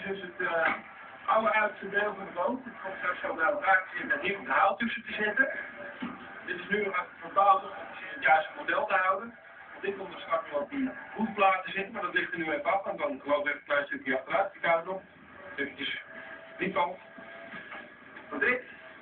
is dus het alleruitste deel van de boot. Het komt straks zo naar elkaar te zitten en hier komt de hout tussen te zetten. Dit is nu nog even verbouwd om het juiste model te houden. Want dit komt er straks nog op die hoefplaten zitten, maar dat ligt er nu even af. Want dan loop even een klein stukje achteruit, die koude op. Eventjes niet valt. Voor dit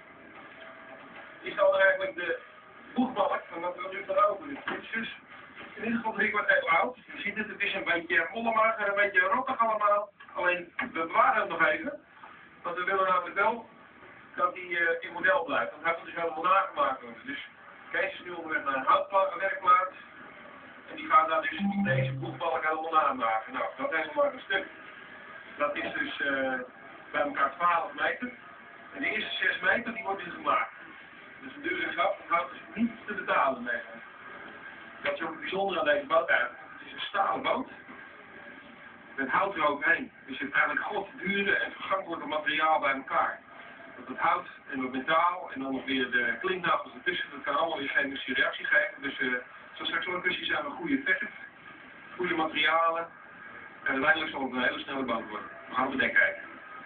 is dan eigenlijk de voetbalk van wat we nu van open. Dit is dus in ieder geval 3 kwart heel oud. Je ziet het is een beetje rollemag en een beetje rottig allemaal. Alleen we bewaren het nog even. Want we willen namelijk wel dat die in model blijft. Want hij moet dus helemaal nagemaakt worden. Dus Kees is nu onderweg naar een houtwerkplaats. En die gaat daar dus deze voetbalk helemaal namaken. Nou, dat helemaal maar een stuk. Dat is dus bij elkaar 12 meter. En de eerste 6 meter die wordt dus gemaakt. Dus een dure grap, het hout is niet te betalen mee. Dat is ook bijzonder aan deze boot eigenlijk. Het is een stalen boot. Met hout eroverheen. Dus je hebt eigenlijk al het dure en vergankelijke materiaal bij elkaar. Dat het hout en het metaal en dan nog weer de klinknagels ertussen. Dat kan allemaal weer chemische reactie geven. Dus zoals straks ook precies zijn we goede verf, goede materialen. En uiteindelijk zal het een hele snelle boot worden. We gaan op het dek kijken.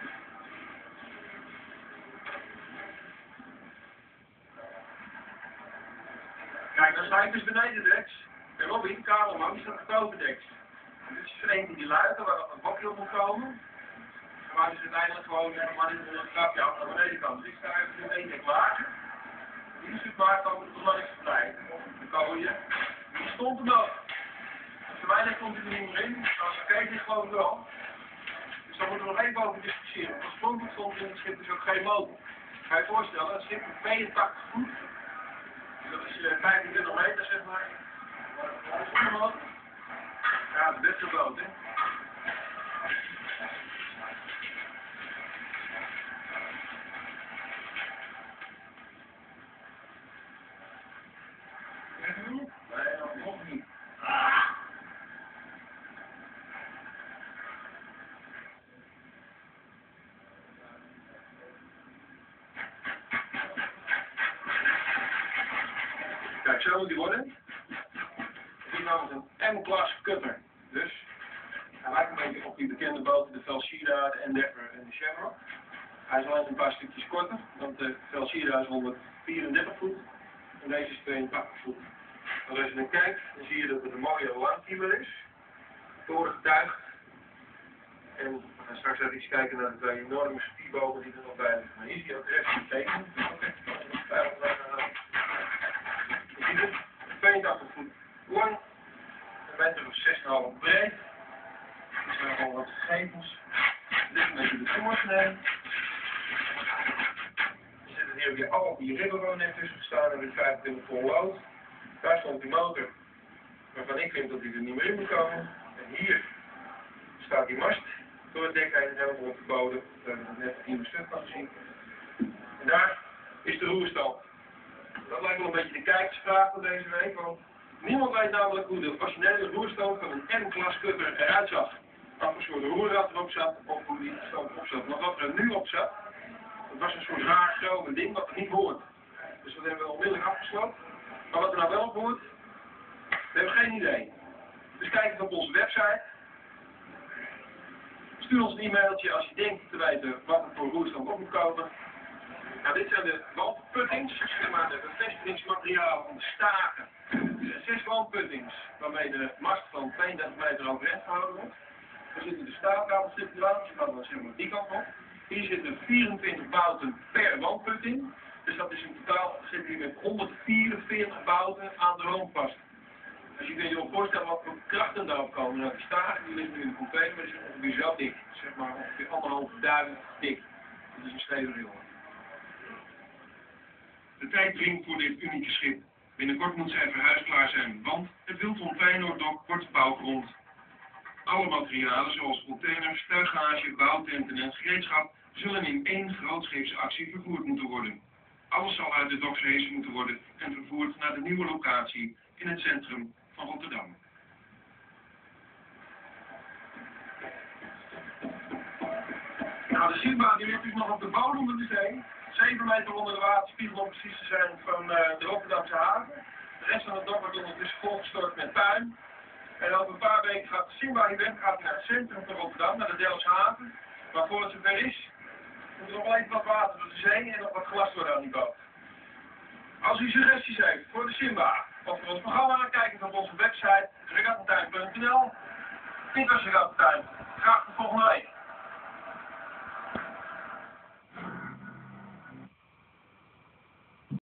Kijk, dan sta ik dus beneden deks. En Robin, Karelman, die staat boven deks. Dit is er eentje die luidt, waar een bakje op moet komen. Maar dus uiteindelijk gewoon maar dit een trapje af naar beneden kan. Dus ik sta even nu 1 dek lager. Die is het maar dan de belangrijkste blijven. De kooien. Die stond er nog. Dus voor mij komt hij er niet meer in. Als ik kijk, dit geloof ik wel. Dus daar moeten we nog even over discussiëren. Oorspronkelijk stond in het schip dus ook geen motor. Ga je je voorstellen, het schip is 82 voet. Dat is 25 meter, zeg maar. Wat is de motor? Ja, de beste boot, hè. Nee, nog niet. Kijk, zo moet die worden. Dit is namelijk een M-class cutter. Dus hij lijkt een beetje op die bekende boten, de Velcira, de Endeavour en de Shamrock. Hij is alleen een paar stukjes korter, want de Velcira is 134 voet en deze is 82 voet. En als je dan kijkt, dan zie je dat het een mooie langkiemer is, torengetuigd. En we gaan straks even iets kijken naar de 2 enorme spierbogen die er nog bij liggen. Maar hier zie je ook de rest van het teken. Je ziet het, 82 voet lang, een meter of 6,5 breed. Er zijn al wat gegevens. Dit is een beetje de voorsnee. Er zitten hier weer al die ribbenwonen net tussen gestaan en weer 25 vol lood. Daar stond die motor, waarvan ik vind dat hij er niet meer in moet komen. En hier staat die mast door het dek heen, helemaal op de bodem. We hebben het net in de stuk van gezien. En daar is de roerstal. Dat lijkt wel een beetje de kijkersvraag van deze week, want niemand weet namelijk hoe de originele roerstoot van een M-class cutter eruit zag. Of een soort roerrad erop zat, of hoe die stoot op zat. Maar wat er nu op zat, dat was een soort raar chrome ding wat er niet hoort. Dus dat hebben we onmiddellijk afgesloten. Maar wat er nou wel op hoort, we hebben geen idee. Dus kijk eens op onze website. Stuur ons een e-mailtje als je denkt te weten wat er voor roerstand op moet komen. Nou, dit zijn de wandputtings, zeg maar de bevestigingsmateriaal van de staken. 6 wandputtings waarmee de mast van 32 meter overeind gehouden wordt. Er zitten de staakkabelstippen aan, dus je kan dan zeg maar die kant op. Hier zitten 24 bouten per wandputting. Dus dat is in totaal, zitten hier met 144 bouten aan de rondvast. Dus je kunt je wel voorstellen wat voor krachten daarop komen. Nou, die staken die liggen nu in de container, maar die zijn ongeveer zo dik. Zeg maar ongeveer 1,5 duim dik. Dat is een stevige jongen. De tijd dringt voor dit unieke schip. Binnenkort moet zij verhuisklaar zijn, want het Wilton Feyenoorddok wordt bouwgrond. Alle materialen zoals containers, tuigage, bouwtenten en gereedschap zullen in 1 grootscheepsactie vervoerd moeten worden. Alles zal uit de dok gehezen moeten worden en vervoerd naar de nieuwe locatie in het centrum van Rotterdam. Nou, de Simba die ligt dus nog op de bodem van de zee. 7 meter onder de waterspiegel om precies te zijn van de Rotterdamse haven. De rest van het dok wordt ondertussen volgestort met puin. En over een paar weken gaat de Simba hier weg, gaat naar het centrum van Rotterdam, naar de Delfshaven. Maar voor het zover is, moet er nog wel even wat water door de zee en nog wat gelast worden aan die boot. Als u suggesties heeft voor de Simba of voor ons programma, kijk eens op onze website regattentuin.nl. Dit was Regattentuin. Graag tot volgende week.